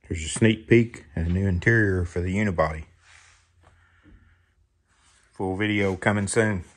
There's a sneak peek at a new interior for the unibody. Full video coming soon.